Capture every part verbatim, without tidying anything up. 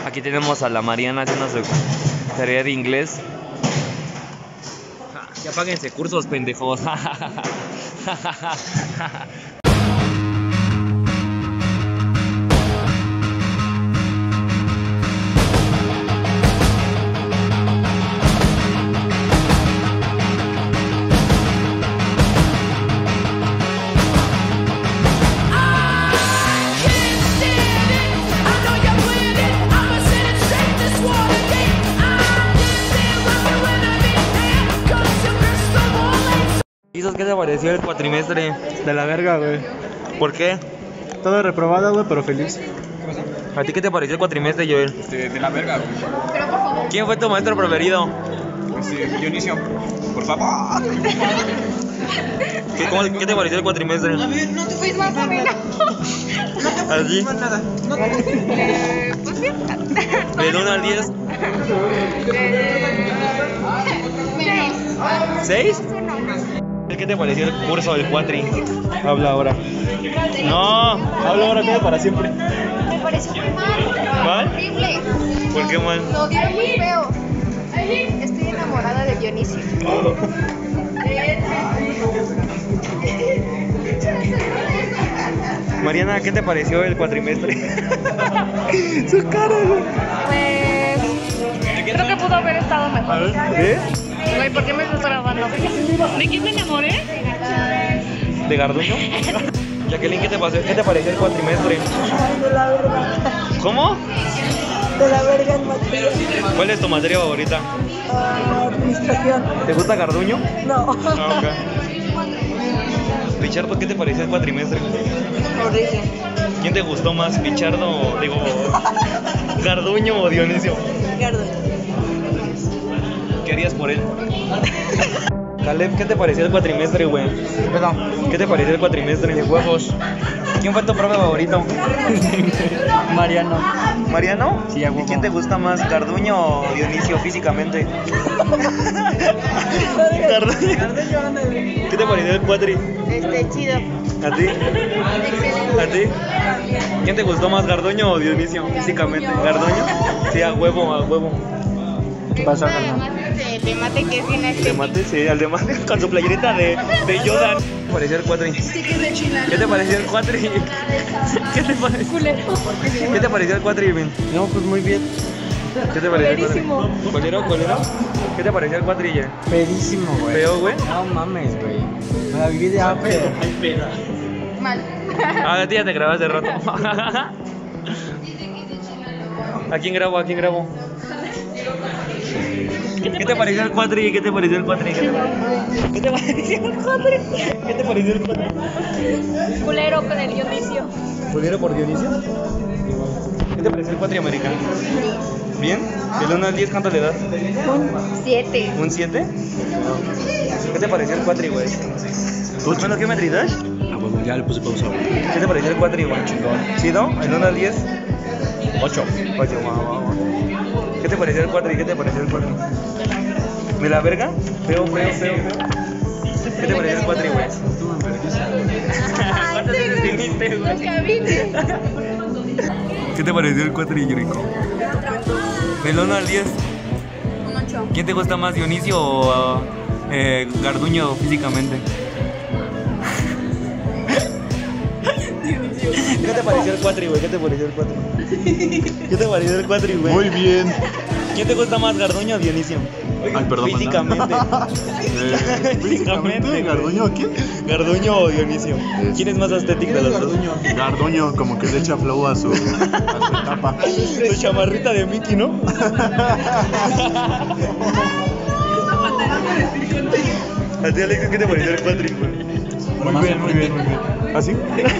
Aquí tenemos a la Mariana haciendo su tarea de inglés. Ya páguense cursos, pendejos. ¿Qué te pareció el cuatrimestre? De la verga, güey. ¿Por qué? Todo reprobado, güey, pero feliz. ¿A ti qué te pareció el cuatrimestre, Joel? Este, de la verga, güey. ¿Quién fue tu maestro preferido? Este, Dionisio, por favor. ¿Qué, cómo, ¿Qué te pareció el cuatrimestre? A ver, no te fuiste más o menos. ¿Así? Nada. No te Eh, pues bien. ¿Del uno al diez? Seis. ¿seis? ¿Qué te pareció el curso del cuatri? Habla ahora. No, Habla ahora, queda para siempre. Me pareció muy mal. ¿mal? Horrible. ¿Por qué mal? Lo dieron muy feo. Estoy enamorada de Dionisio. Mariana, ¿qué te pareció el cuatrimestre? Su cara, güey. Pues creo que pudo haber estado mejor. ¿Eh? Güey, ¿por qué me estás grabando? ¿De quién me enamoré? ¿De Garduño? Jacqueline, ¿qué te, pasó? ¿Qué te pareció el cuatrimestre? De la verga. ¿Cómo? De la verga en materia. ¿Cuál es tu materia favorita? Ah, administración. ¿Te gusta Garduño? No. Ah, ok. Pichardo, ¿qué te pareció el cuatrimestre? Horrible. ¿Quién te gustó más, Pichardo o, digo, Garduño o Dionisio? Gardo. ¿Qué harías por él? Caleb, ¿qué te pareció el cuatrimestre, güey? Perdón. ¿Qué te pareció el cuatrimestre? De huevos. ¿Quién fue tu profe favorito? Mariano. ¿Mariano? Sí, a ¿Y huevo. quién te gusta más, Garduño o Dionisio físicamente? Garduño. ¿Qué te pareció el cuatri? Este, chido. ¿A ti? ¿A ti? ¿Quién te gustó más, Garduño o Dionisio físicamente? ¿Garduño? Sí, a huevo, a huevo. ¿Qué pasa, Además, carnal? este, de mate que es bien ¿De estético. mate? Sí, al de mate con su playerita de, de Yoda. ¿Qué te pareció el cuatri? ¿Qué te pareció el cuatri? ¿Qué te pareció? ¿Qué te pareció el cuatri, Irving? No, pues muy bien. ¿Qué te pareció el cuatri? ¿Colero, colero? ¿Qué te pareció el cuatri, ya? Pedísimo, güey. ¿Feo, güey? No mames, güey. Me la viví de pedo. Mal. Ah, a ti ya te grabas de rato. ¿A quién grabo? ¿A quién grabo? ¿Qué te pareció el cuatri? ¿Qué te pareció el cuatri? ¿Qué te pareció? ¿Qué te pareció el cuatri? ¿Qué te pareció el cuatri? Culero con el Dionisio. ¿Volvieron por Dionisio? ¿Qué te pareció el cuatri americano? ¿Bien? ¿Del uno al diez cuánto le das? Siete. ¿Un siete? ¿Qué te pareció el cuatri, güey? ¿Bueno, qué metri das? Ah, bueno, ya le puse pausa. ¿Qué te pareció el cuatri, güey? ¿Chido? ¿El uno al diez? Ocho. ocho, guau, guau, guau. ¿Qué te pareció el cuatri? ¿Qué te pareció el cuatri? ¿De la verga? Feo, feo, feo, feo. ¿Qué te pareció el cuatri, güey? ¿Cuántas veces viniste, güey? Nunca vine. ¿Qué te pareció el cuatri, Yuriko? Del uno al diez. Un ocho. ¿Quién te gusta más, Dionisio o eh, Garduño físicamente? ¿Qué te pareció el cuatri, güey? ¿Qué te pareció el cuatri? ¿Qué te pareció el cuatri, güey? Muy bien. ¿Quién te gusta más, Garduño o Dionisio? Ay, perdón. Físicamente. Eh, Físicamente, güey. ¿Garduño o quién? ¿Garduño o Dionisio? ¿Quién es más estético de los dos? Garduño, como que le echa flow a su, a su etapa. Su chamarrita de Mickey, ¿no? ¿A ti, Alexis, qué te pareció el cuatri, güey? Muy bien, muy bien, muy bien. ¿Así?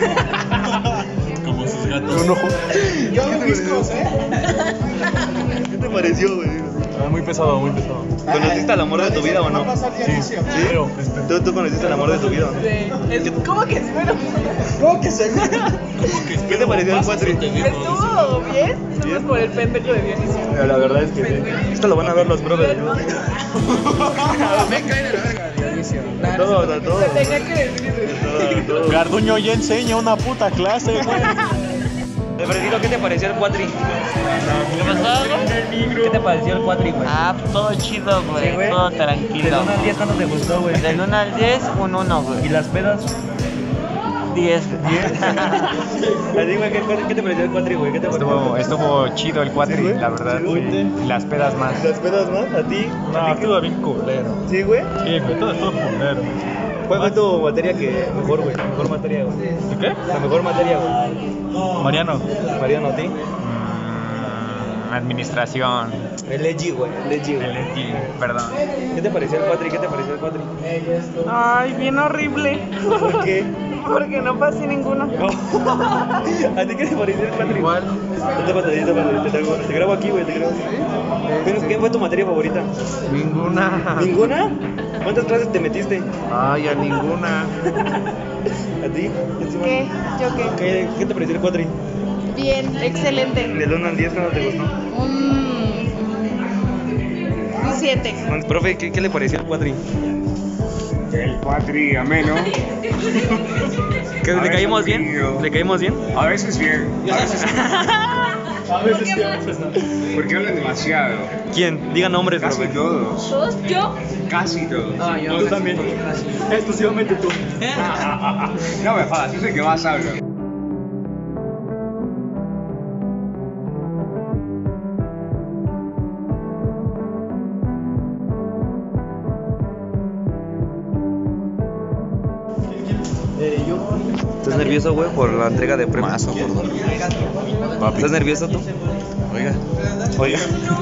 Como sus gatos. Un ojo. ¿Qué te pareció, güey? Ah, muy pesado, muy pesado. ¿Conociste al amor de tu vida o no? Sí, sí. Pero, este, ¿Tú, tú conociste al amor de tu vida o no? ¿Cómo que seguro? ¿Cómo que seguro? ¿Qué te pareció el cuatri? Estuvo bien. Solo por el pendejo de Dionisio. La verdad es que sí. Esto lo van a ver los brothers. Me cae de la verga, Dionisio. Todo, todo, todo. Tenía que decir. Todo, todo. Garduño ya enseña una puta clase, güey. Alfredito, ¿qué te pareció el cuatri? ¿Qué pasó? ¿Qué te pareció el cuatri, güey? Ah, todo chido, güey. Sí, güey. Todo Del tranquilo. uno al diez, ¿cuánto te gustó, güey? Del uno al diez, un uno, güey. ¿Y las pedas? diez. A ti, güey, ¿qué, ¿qué te pareció el cuatri, güey? ¿Qué te pareció? Estuvo, estuvo chido el cuatri, Sí, güey. la verdad. Sí, güey. Sí. Y las pedas más. ¿Las pedas más? ¿A ti? No, ¿A ti qué? estuvo bien culero. ¿Sí, güey? Sí, güey, todo estuvo culero. ¿Cuál fue tu materia que mejor, güey? Mejor materia, güey. ¿Qué? La mejor materia, güey. Mariano. Mariano, ¿a ti? Mm, administración. El Eji, güey. El Eji, güey. El Eti, perdón. ¿Qué te pareció el cuatri? ¿Qué te pareció el cuatri? Ay, bien horrible. ¿Por qué? Porque no pasé ninguno. ¿A ti qué te pareció el cuatri? Igual. Te, te, te, te, te, te grabo aquí, güey, te grabo aquí. ¿Qué fue tu materia favorita? Ninguna. ¿Ninguna? ¿Cuántas clases te metiste? Ay, a ninguna. ¿A ti? ¿Qué? ¿Yo qué? ¿Qué, qué te pareció el cuatri? Bien, excelente. Del uno al diez, ¿cuándo te gustó? Un siete. Profe, ¿qué, qué le pareció el cuatri? El cuatri ameno. ¿Que A ¿Le veces caímos bien? aburrido. ¿Le caímos bien? A veces bien. A veces A veces porque hablan demasiado. ¿Quién? Diga nombres, Casi profe. todos. ¿Todos? ¿Yo? Casi todos. Ah, yo. Tú también. Exclusivamente tú. No me jodas, yo soy el que más hablo. ¿Estás nervioso, güey, por la entrega de premios? Más o por ¿Estás nervioso tú? Oiga. Oiga.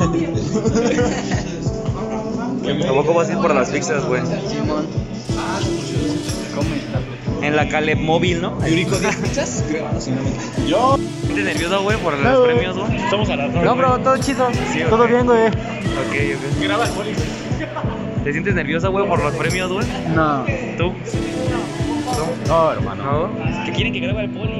¿A poco vas a ir por las fixas, güey? En la Caleb móvil, ¿no? ¿Yuriko de fixas? Yo. ¿Estás nervioso, güey, por los premios, güey? Estamos a la No, bro, todo chido. Sí, ok. Todo bien, güey. Ok, ok. Graba el poli. ¿Te sientes nervioso, güey, por los premios, güey? No. ¿Tú? No, hermano. ¿No? ¿Que quieren que grabe el poli?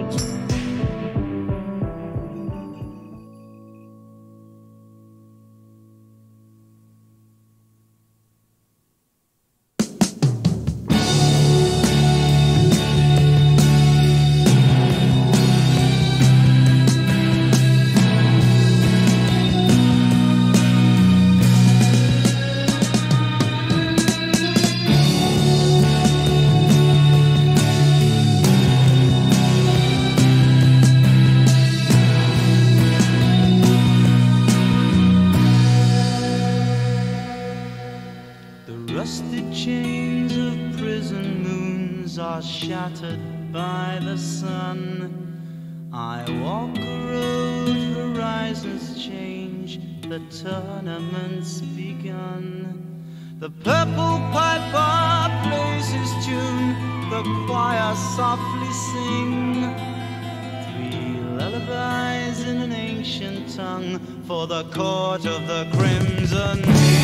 Rusted chains of prison moons are shattered by the sun. I walk a road, horizons change, the tournament's begun. The purple piper plays his tune, the choir softly sing. Three lullabies in an ancient tongue for the court of the crimson.